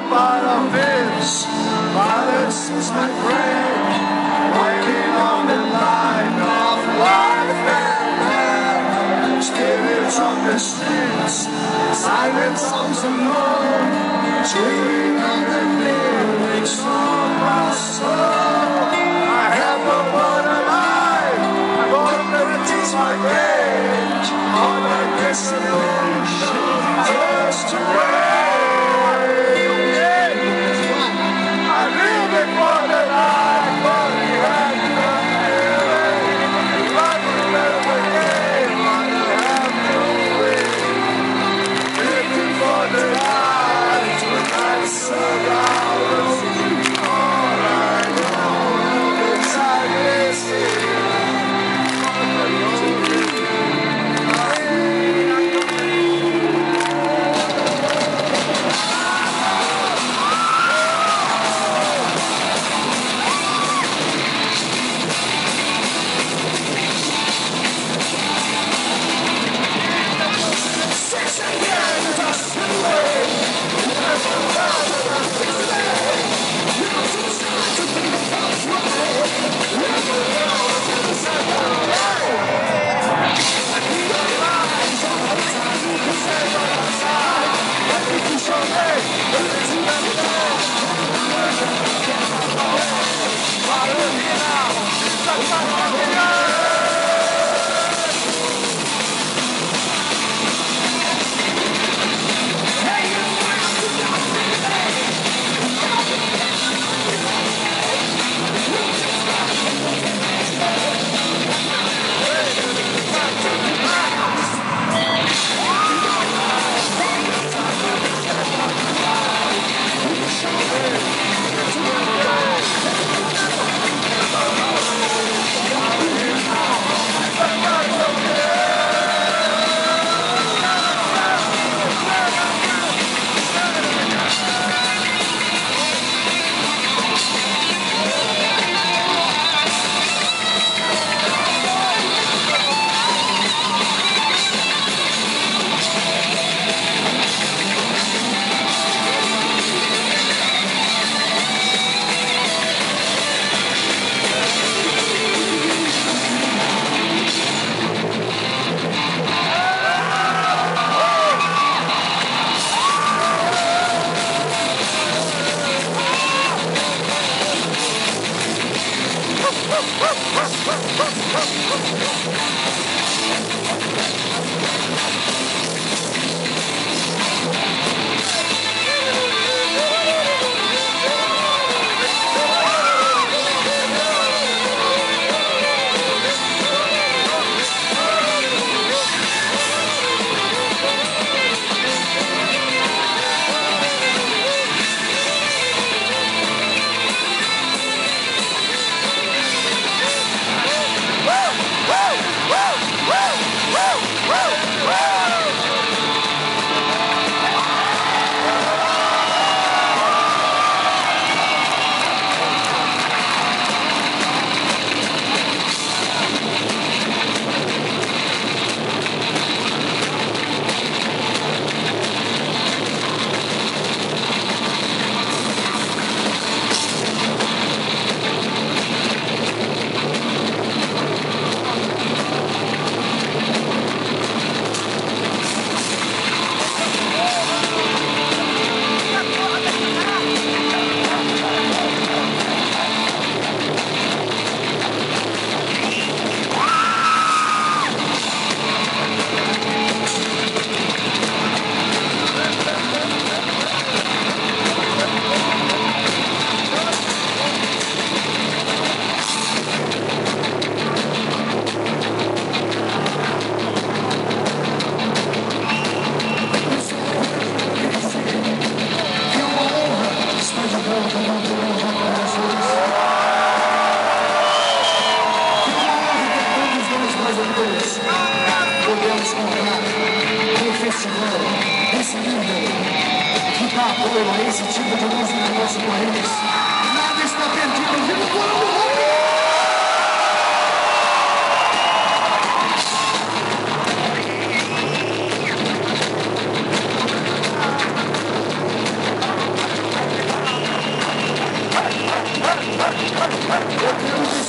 part of this. Violence is my friend, waiting on the line of life and death. Spirits on the streets, silent songs alone, chewing on the lyrics from my soul. I have no one alive, I want to teach my rage, all my destination just to wait. Esse tipo de música no nosso país. Nada está perdido. Viva o Colombo! Eu quero